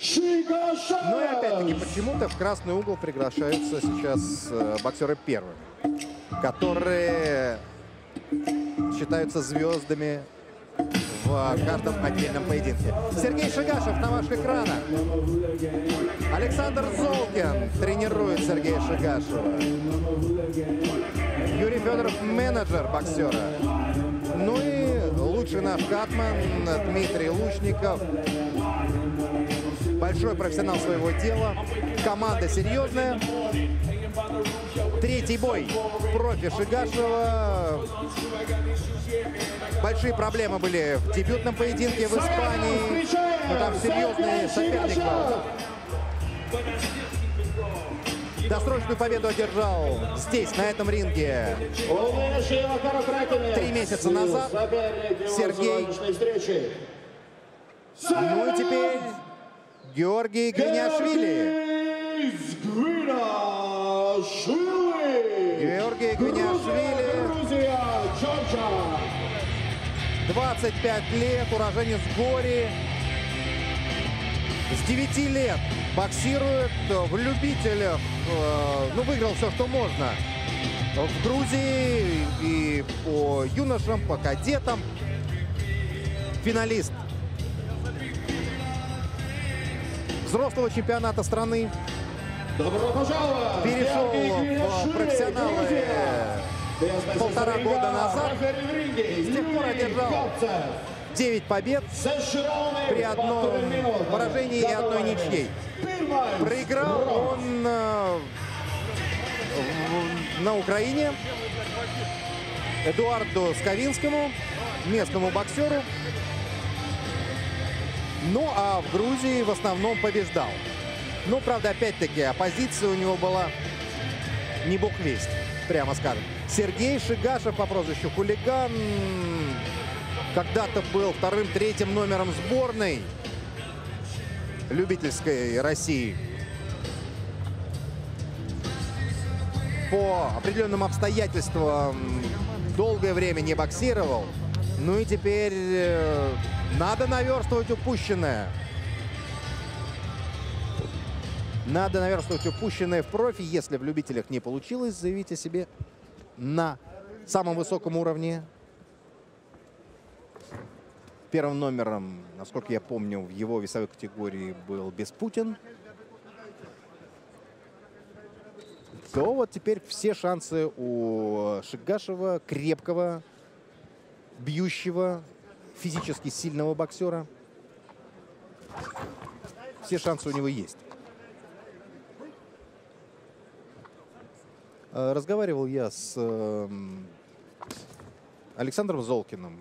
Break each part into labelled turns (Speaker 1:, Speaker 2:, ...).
Speaker 1: Ну и опять-таки почему-то в красный угол приглашаются сейчас боксеры первые, которые считаются звездами в каждом отдельном поединке. Сергей Шигашев на ваших экранах. Александр Золкин тренирует Сергея Шигашева. Юрий Федоров, менеджер боксера. Ну и лучший наш катман Дмитрий Лучников. Большой профессионал своего дела. Команда серьезная. Третий бой профи Шигашева. Большие проблемы были в дебютном поединке в Испании. Но там серьезный соперник был. Досрочную победу одержал здесь, на этом ринге, 3 месяца назад Сергей. Ну и теперь Георгий Гвиниашвили. Георгий Гвиниашвили. 25 лет, уроженец Гори. С 9 лет боксирует в любителях. Ну, выиграл все, что можно. В Грузии и по юношам, по кадетам. Финалист взрослого чемпионата страны.
Speaker 2: Добро пожаловать!
Speaker 1: Перешел в профессионалы 1,5 года назад. С тех пор одержал 9 побед при одном поражении и одной ничьей. Проиграл он на Украине Эдуарду Сковинскому, местному боксеру. Ну а в Грузии в основном побеждал. Ну, правда, опять-таки, оппозиция у него была не бог весть, прямо скажем. Сергей Шигашев по прозвищу Хулиган когда-то был вторым-третьим номером сборной любительской России. По определенным обстоятельствам долгое время не боксировал. Ну и теперь надо наверстывать упущенное. Надо наверстывать упущенное в профи. Если в любителях не получилось, заявить о себе на самом высоком уровне. Первым номером, насколько я помню, в его весовой категории был Беспутин. То вот теперь все шансы у Шигашева, крепкого, бьющего, физически сильного боксера. Все шансы у него есть. Разговаривал я с Александром Золкиным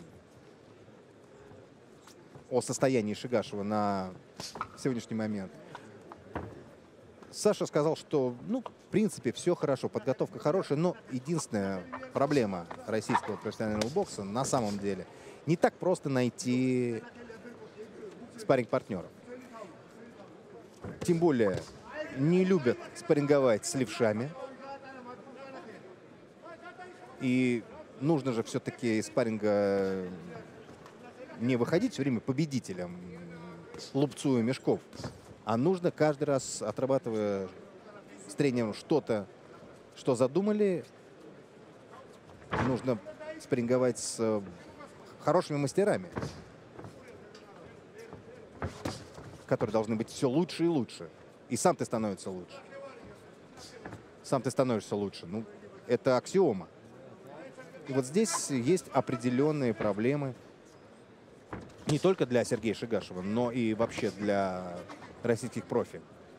Speaker 1: о состоянии Шигашева на сегодняшний момент. Саша сказал, что, ну, в принципе, все хорошо, подготовка хорошая, но единственная проблема российского профессионального бокса на самом деле не так просто найти спарринг-партнеров. Тем более не любят спарринговать с левшами. И нужно же все-таки из спарринга не выходить все время победителем, лупцуя мешков, а нужно каждый раз, отрабатывая с тренером что-то, что задумали, нужно спарринговать с хорошими мастерами, которые должны быть все лучше и лучше. И сам ты становишься лучше. Сам ты становишься лучше. Ну, это аксиома. И вот здесь есть определенные проблемы не только для Сергея Шигашева, но и вообще для российских профи.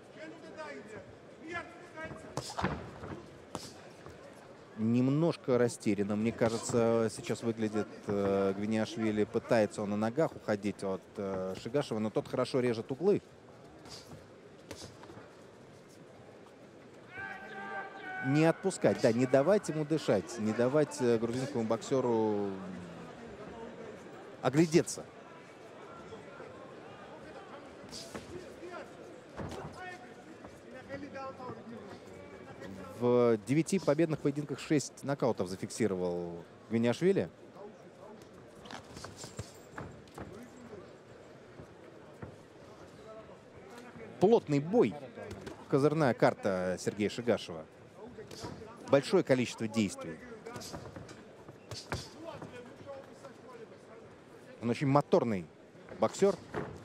Speaker 1: Немножко растерянно, мне кажется, сейчас выглядит Гвиниашвили. Пытается он на ногах уходить от Шигашева, но тот хорошо режет углы. Не отпускать, да, не давать ему дышать, не давать грузинскому боксеру оглядеться. В 9 победных поединках 6 нокаутов зафиксировал Гвиниашвили. плотный бой. Козырная карта Сергея Шигашева. Большое количество действий. Он очень моторный боксер.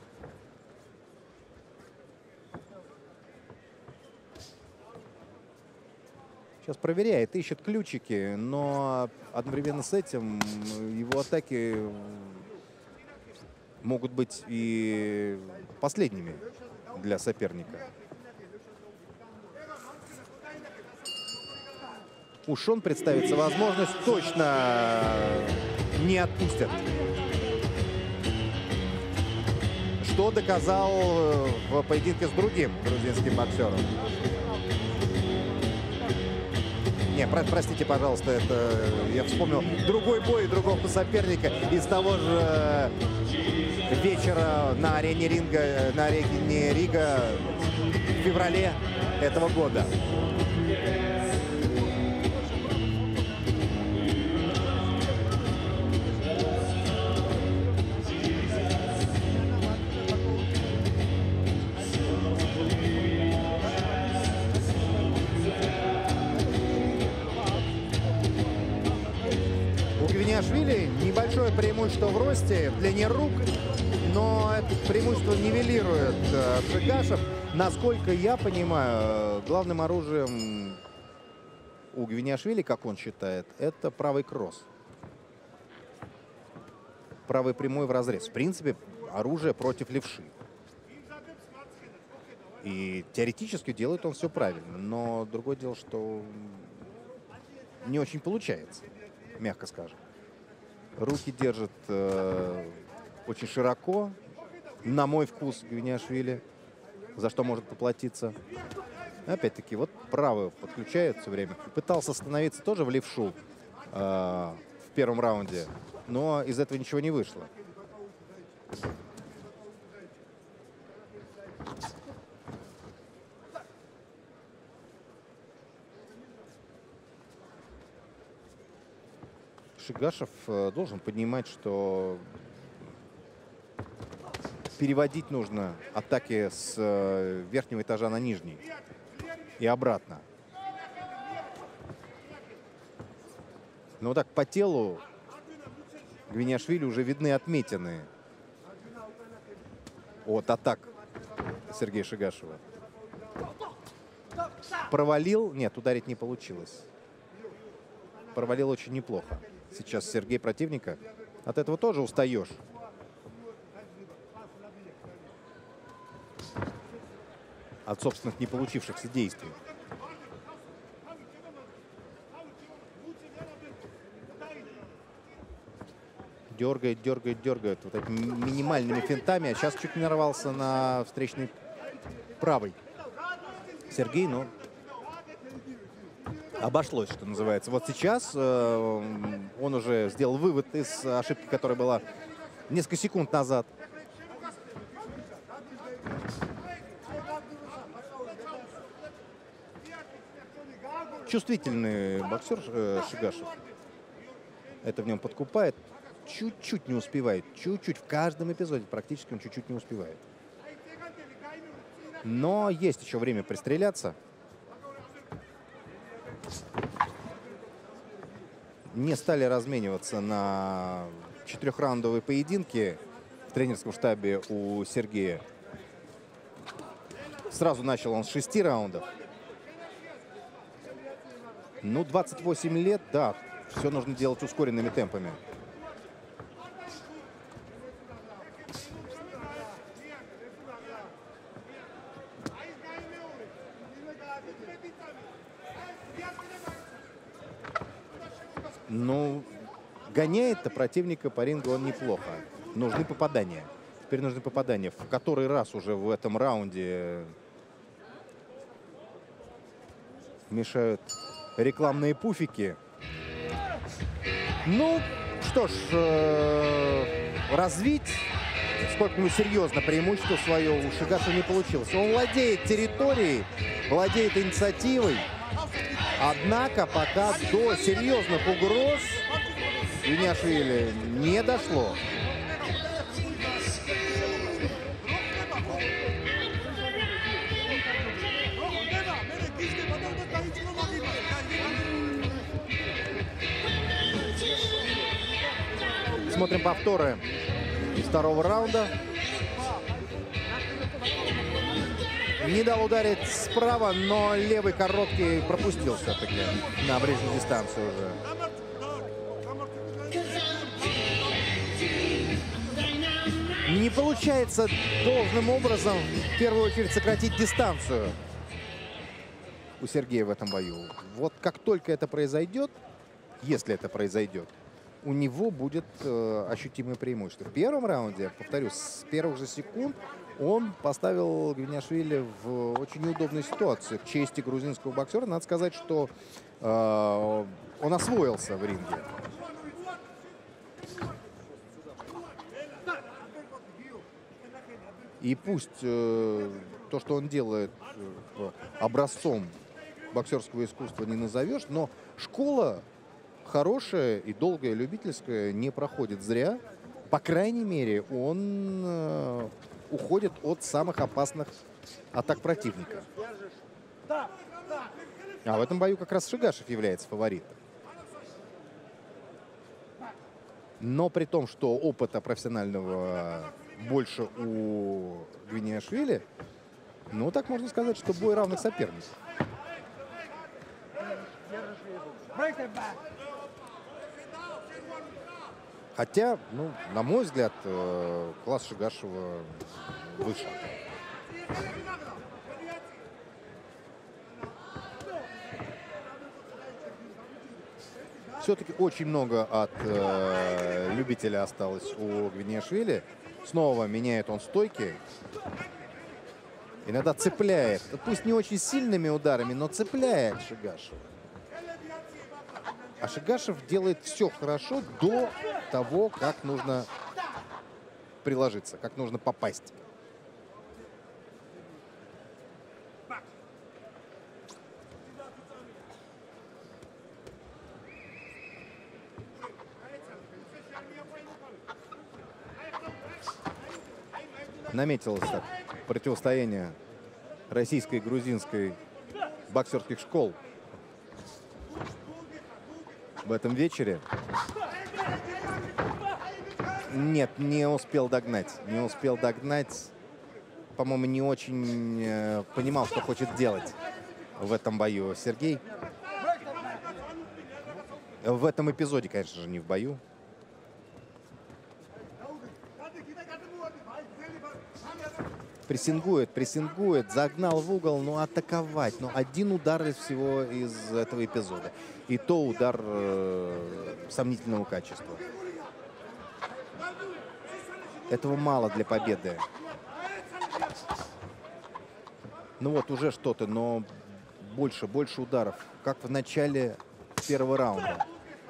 Speaker 1: Сейчас проверяет, ищет ключики, но одновременно с этим его атаки могут быть и последними для соперника. У Шон представится возможность, точно не отпустят. Что доказал в поединке с другим грузинским боксером. Не, простите, пожалуйста, это я вспомнил другой бой другого соперника из того же вечера на арене Рига в феврале этого года. Гвиниашвили небольшое преимущество в росте, в длине рук, но это преимущество нивелирует Шигашев. Насколько я понимаю, главным оружием у Гвиниашвили, как он считает, это правый кросс. Правый прямой в разрез. В принципе, оружие против левши. И теоретически делает он все правильно, но другое дело, что не очень получается, мягко скажем. Руки держит очень широко, на мой вкус, Гвиниашвили, за что может поплатиться. Опять-таки, вот правый подключает все время. Пытался становиться тоже в левшу в первом раунде, но из этого ничего не вышло. Шигашев должен понимать, что переводить нужно атаки с верхнего этажа на нижний и обратно. Но вот так по телу Гвиниашвили уже видны отметины от атак Сергея Шигашева. Провалил? Нет, ударить не получилось. Провалил очень неплохо. Сейчас Сергей противника. От этого тоже устаешь. От собственных не получившихся действий. Дергает, дергает, дергает. Вот этими минимальными финтами. А сейчас чуть не нарвался на встречный правый Сергей, но обошлось, что называется. Вот сейчас он уже сделал вывод из ошибки, которая была несколько секунд назад. Чувствительный боксер Шигашев. Это в нем подкупает. Чуть-чуть не успевает. Чуть-чуть. В каждом эпизоде практически он чуть-чуть не успевает. Но есть еще время пристреляться. Не стали размениваться на 4-раундовые поединки в тренерском штабе у Сергея. Сразу начал он с 6 раундов. Ну, 28 лет, да, все нужно делать ускоренными темпами. Ну, гоняет-то противника по рингу он неплохо. Нужны попадания. Теперь нужны попадания. В который раз уже в этом раунде мешают рекламные пуфики. Ну, что ж, развить сколько-нибудь серьезно преимущество свое у Шигашева не получилось. Он владеет территорией, владеет инициативой. Однако пока до серьезных угроз Гвиниашвили не дошло. Смотрим повторы из второго раунда. Не дал ударить справа, но левый короткий пропустил все-таки на ближнюю дистанцию уже. Не получается должным образом в первую очередь сократить дистанцию у Сергея в этом бою. Вот как только это произойдет, если это произойдет, у него будет ощутимое преимущество. В первом раунде, повторюсь, с первых же секунд он поставил Гвиниашвили в очень неудобную ситуацию. К чести грузинского боксера надо сказать, что он освоился в ринге. И пусть то, что он делает, образцом боксерского искусства не назовешь, но школа хорошая и долгая, любительская, не проходит зря. По крайней мере, он уходит от самых опасных атак противника. А в этом бою как раз Шигашев является фаворитом. Но при том, что опыта профессионального больше у Гвиниашвили, ну, так можно сказать, что бой равных соперников. Хотя, ну, на мой взгляд, класс Шигашева выше. Все-таки очень много от любителя осталось у Гвиниашвили. Снова меняет он стойки. Иногда цепляет. Пусть не очень сильными ударами, но цепляет Шигашева. А Шигашев делает все хорошо до того, как нужно приложиться, как нужно попасть. Наметилось так противостояние российской и грузинской боксерских школ в этом вечере. Нет, не успел догнать. Не успел догнать. По-моему, не очень понимал, что хочет делать в этом бою Сергей. В этом эпизоде, конечно же, не в бою. Прессингует, загнал в угол, но атаковать. Но один удар из всего из этого эпизода. И то удар сомнительного качества. Этого мало для победы. Ну вот, уже что-то, но больше ударов. Как в начале первого раунда.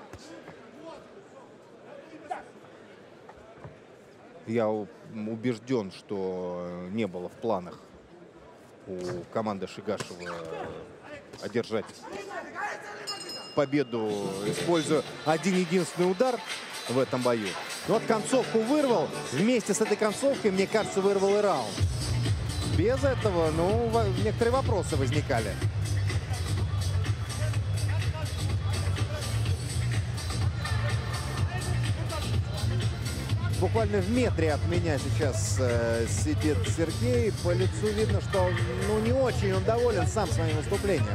Speaker 1: Я убежден, что не было в планах у команды Шигашева одержать победу, используя один-единственный удар в этом бою. Но вот концовку вырвал. Вместе с этой концовкой, мне кажется, вырвал и раунд. Без этого, ну, некоторые вопросы возникали. Буквально в метре от меня сейчас сидит Сергей. По лицу видно, что ну, не очень он доволен сам своим выступлением.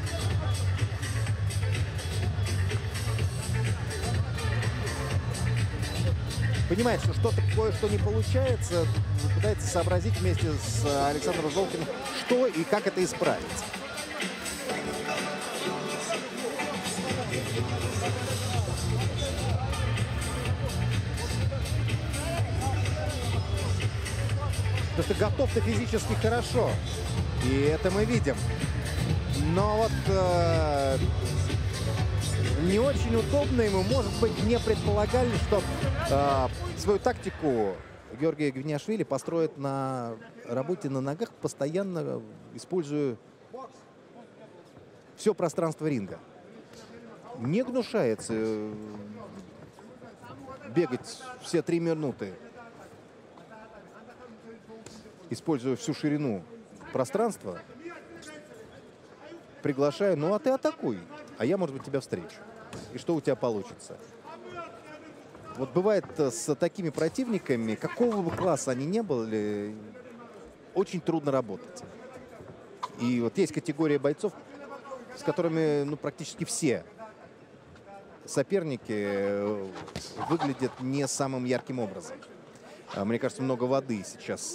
Speaker 1: Понимает, что что-то кое-что не получается. Пытается сообразить вместе с Александром Золкиным, что и как это исправить. Потому что готов-то физически хорошо. И это мы видим. Но вот не очень удобно ему. Может быть, не предполагали, что свою тактику Георгий Гвиниашвили построит на работе на ногах, постоянно используя все пространство ринга. Не гнушается бегать все 3 минуты, используя всю ширину пространства, приглашаю, ну а ты атакуй, а я, может быть, тебя встречу. И что у тебя получится? Вот бывает с такими противниками, какого бы класса они ни были, очень трудно работать. И вот есть категория бойцов, с которыми ну, практически все соперники выглядят не самым ярким образом. Мне кажется, много воды сейчас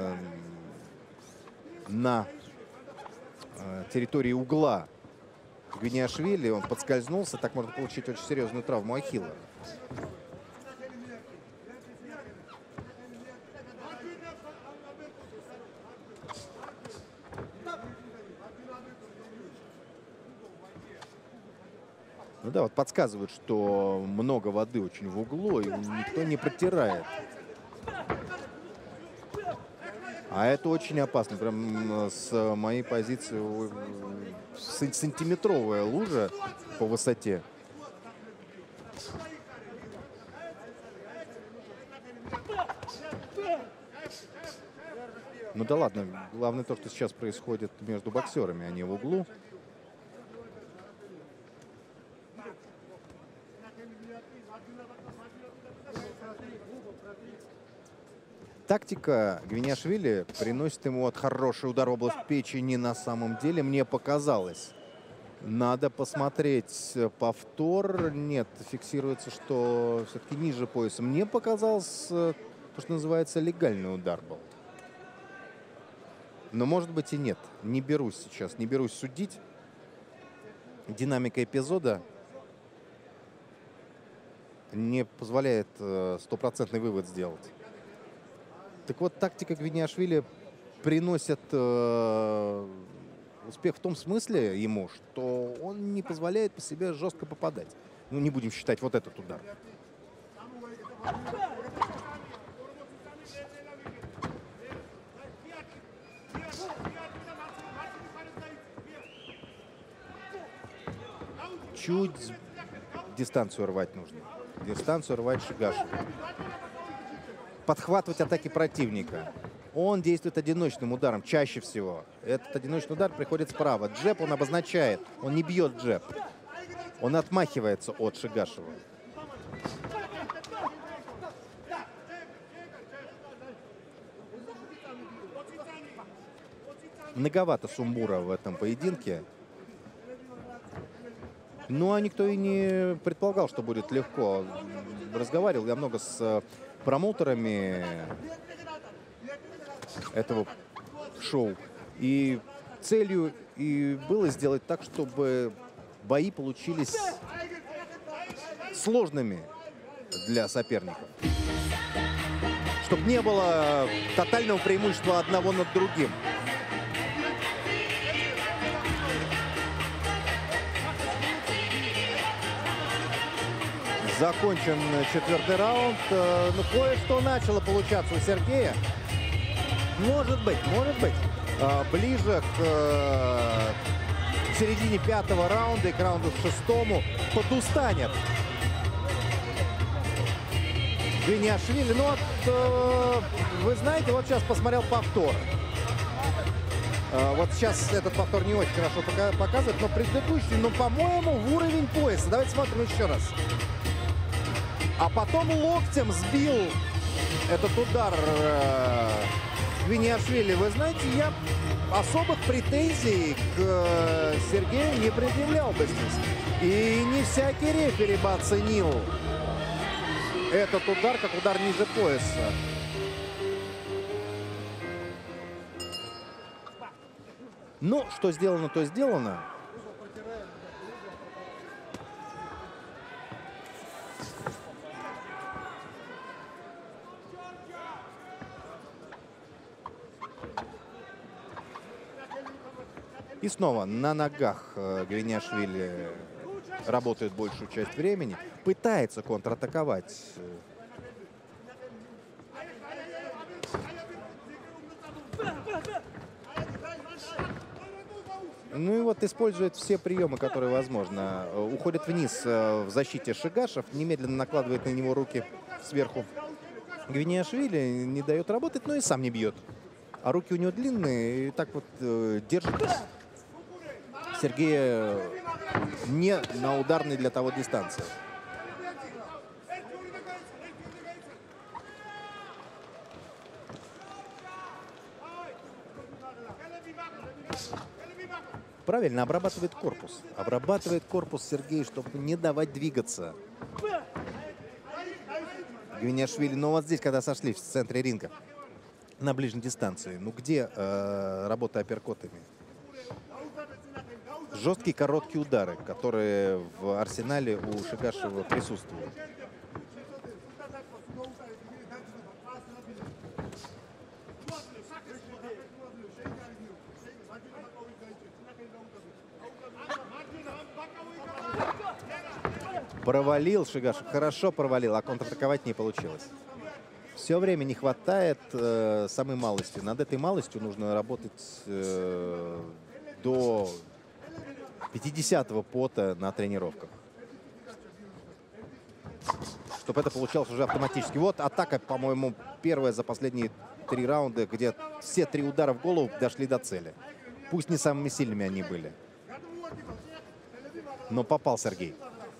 Speaker 1: на территории угла Гвиниашвили. Он подскользнулся, так можно получить очень серьезную травму ахилла. Ну да, вот подсказывают, что много воды очень в углу, и никто не протирает. А это очень опасно. Прям с моей позиции сантиметровая лужа по высоте. Ну да ладно, главное то, что сейчас происходит между боксерами, а не в углу. Тактика Гвиниашвили приносит ему вот хороший удар в область печени. На самом деле, мне показалось. Надо посмотреть повтор. Нет, фиксируется, что все-таки ниже пояса. Мне показалось, то, что называется, легальный удар был. Но может быть и нет. Не берусь сейчас, не берусь судить. Динамика эпизода не позволяет стопроцентный вывод сделать. Так вот, тактика Гвиниашвили приносит успех в том смысле ему, что он не позволяет по себе жестко попадать. Ну, не будем считать вот этот удар. Чуть дистанцию рвать нужно. Дистанцию рвать Шигаши. Подхватывать атаки противника. Он действует одиночным ударом чаще всего. Этот одиночный удар приходит справа. Джеб он обозначает. Он не бьет джеб. Он отмахивается от Шигашева. Многовато сумбура в этом поединке. Ну, а никто и не предполагал, что будет легко. Разговаривал я много с промоутерами этого шоу. И целью и было сделать так, чтобы бои получились сложными для соперников. Чтобы не было тотального преимущества одного над другим. Закончен четвертый раунд. Ну, кое-что начало получаться у Сергея. Может быть. Ближе к середине пятого раунда и к раунду шестому подустанет Гвиниашвили. Ну вот, вы знаете, вот сейчас посмотрел повтор. Вот сейчас этот повтор не очень хорошо показывает, но предыдущий, ну, по-моему, в уровень пояса. Давайте смотрим еще раз. А потом локтем сбил этот удар Гвиниашвили. Вы знаете, я особых претензий к Сергею не предъявлял бы здесь. И не всякий рефери бы оценил этот удар как удар ниже пояса. Ну, что сделано, то сделано. И снова на ногах Гвиниашвили работает большую часть времени. Пытается контратаковать. Ну и вот использует все приемы, которые возможно. Уходит вниз в защите Шигашев. Немедленно накладывает на него руки сверху. Гвиниашвили не дает работать, но и сам не бьет. А руки у него длинные. И так вот держит Сергея не на ударной для того дистанции. Правильно, обрабатывает корпус. Обрабатывает корпус Сергей, чтобы не давать двигаться Гвиниашвили. Но вот здесь, когда сошлись в центре ринга, на ближней дистанции, ну где работа апперкотами? Жесткие короткие удары, которые в арсенале у Шигашева присутствуют. Провалил Шигашев, хорошо провалил, а контратаковать не получилось. Все время не хватает самой малости. Над этой малостью нужно работать до 50-го пота на тренировках, чтобы это получалось уже автоматически. Вот атака, по-моему, первая за последние 3 раунда, где все 3 удара в голову дошли до цели. Пусть не самыми сильными они были. Но попал Сергей.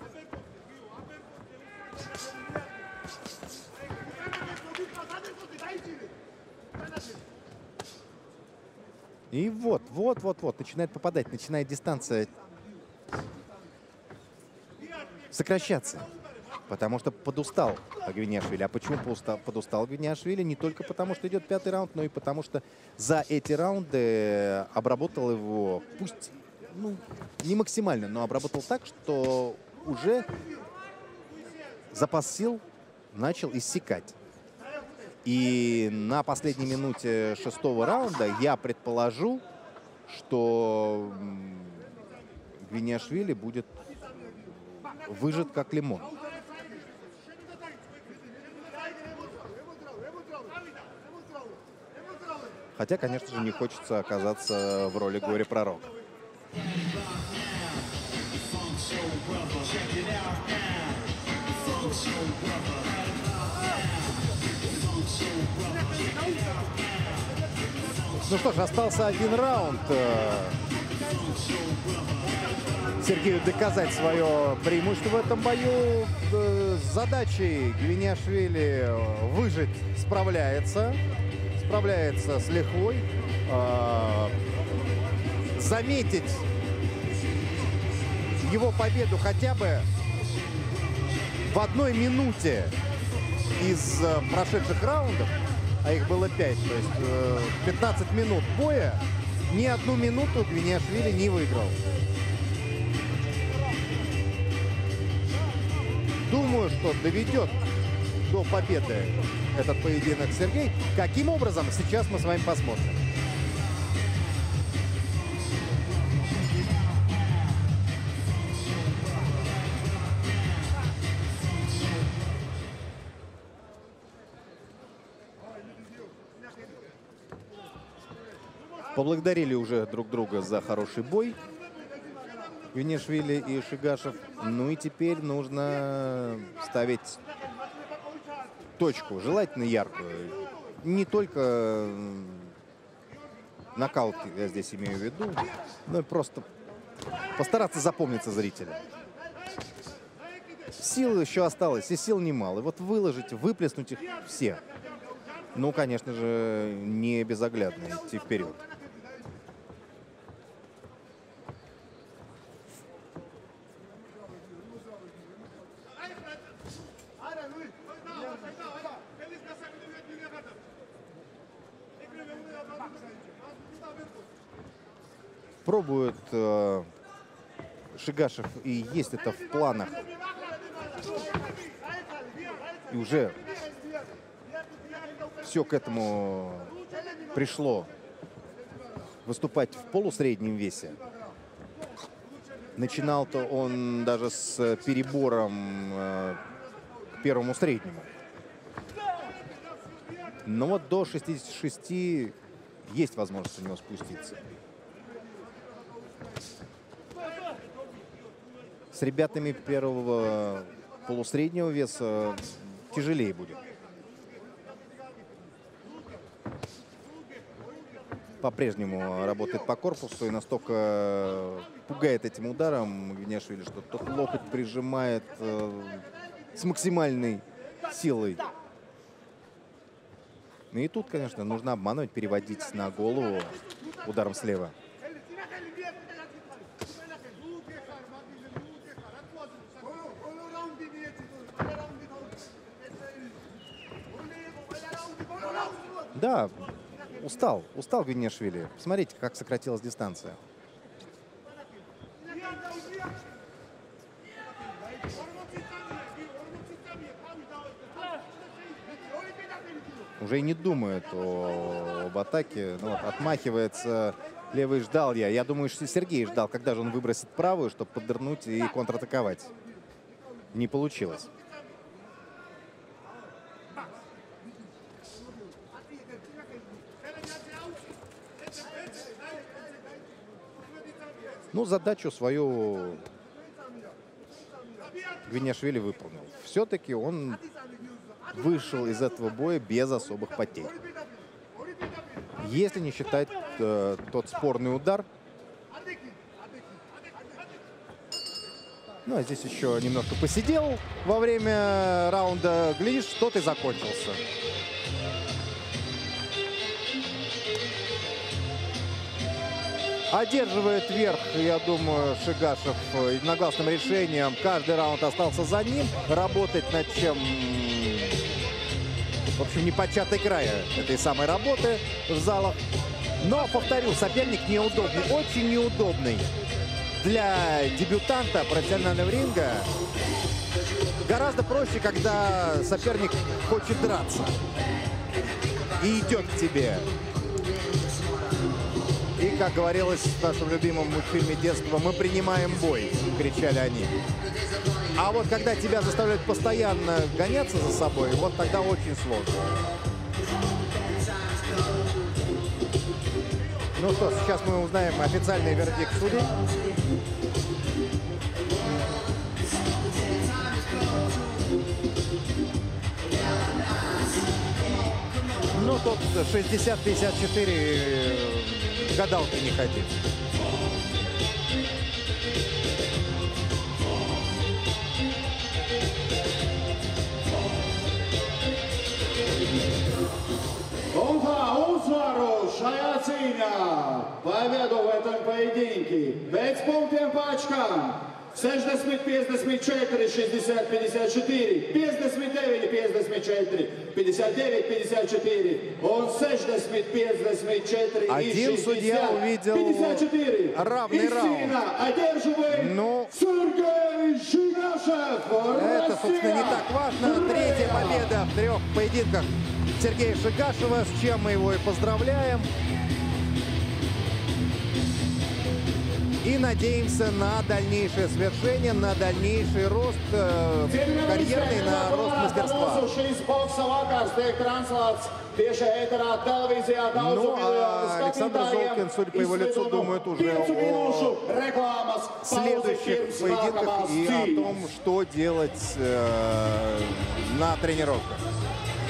Speaker 1: И вот, начинает попадать, начинает дистанция сокращаться. Потому что подустал Гвиниашвили. А почему подустал Гвиниашвили? Не только потому, что идет 5-й раунд, но и потому, что за эти раунды обработал его, пусть не максимально, но обработал так, что уже запас сил начал иссякать. И на последней минуте 6-го раунда я предположу, что Гвиниашвили будет выжат как лимон. Хотя, конечно же, не хочется оказаться в роли горе-пророка. Ну что ж, остался 1 раунд. Сергею доказать свое преимущество в этом бою. С задачей Гвиниашвили выжить справляется. Справляется с лихвой. Заметить его победу хотя бы в 1 минуте из прошедших раундов, а их было 5, то есть 15 минут боя, ни 1 минуту Гвиниашвили не выиграл. Думаю, что доведет до победы этот поединок Сергей. Каким образом, сейчас мы с вами посмотрим. Поблагодарили уже друг друга за хороший бой Гвиниашвили и Шигашев. Ну и теперь нужно ставить точку, желательно яркую. Не только нокаут, я здесь имею в виду, но и просто постараться запомниться зрителя. Сил еще осталось, и сил немало. И вот выложить, выплеснуть их все. Ну, конечно же, не безоглядно идти вперед. Пробует Шигашев, и есть это в планах. И уже все к этому пришло. Выступать в полусреднем весе. Начинал-то он даже с перебором к первому среднему. Но вот до 66 есть возможность у него спуститься. С ребятами первого полусреднего веса тяжелее будет. По-прежнему работает по корпусу и настолько пугает этим ударом Гвиниашвили, что тот локоть прижимает с максимальной силой. И тут, конечно, нужно обманывать, переводить на голову ударом слева. Да, устал Гвинеишвили. Смотрите, как сократилась дистанция. Уже и не думает об атаке. Ну, вот, отмахивается левый, ждал я. Я думаю, что Сергей ждал, когда же он выбросит правую, чтобы подвернуть и контратаковать. Не получилось. Ну, задачу свою Гвинеишвили выполнил. Все-таки он вышел из этого боя без особых потерь. Если не считать тот спорный удар. Ну, а здесь еще немножко посидел во время раунда. Глядишь, тот и закончился. Одерживает верх, я думаю, Шигашев единогласным решением. Каждый раунд остался за ним. Работать над чем, в общем, непочатый край этой самой работы в залах. Но, повторю, соперник неудобный, очень неудобный. Для дебютанта профессионального ринга гораздо проще, когда соперник хочет драться и идет к тебе. И, как говорилось в нашем любимом мультфильме детства, мы принимаем бой, кричали они. А вот когда тебя заставляют постоянно гоняться за собой, вот тогда очень сложно. Ну что, сейчас мы узнаем официальный вердикт судей. Ну, тут 60-54, гадалки не ходи.
Speaker 2: Шая цīņā победу в этом поединке без пунктiem по очкам 60, 54, 60, 54, 59, 54, 59, 54, он 60, 54
Speaker 1: Один судья увидел
Speaker 2: 54.
Speaker 1: равный раунд. Ну,
Speaker 2: Сергей Шигашев,
Speaker 1: это, собственно, не так важно. Третья победа в 3 поединках Сергея Шигашева, с чем мы его и поздравляем. И надеемся на дальнейшее свершение, на дальнейший рост карьерный, на рост мастерства. Ну, а Александр Золкин, судя по его лицу, думает уже о следующих поединках и о том, что делать на тренировках.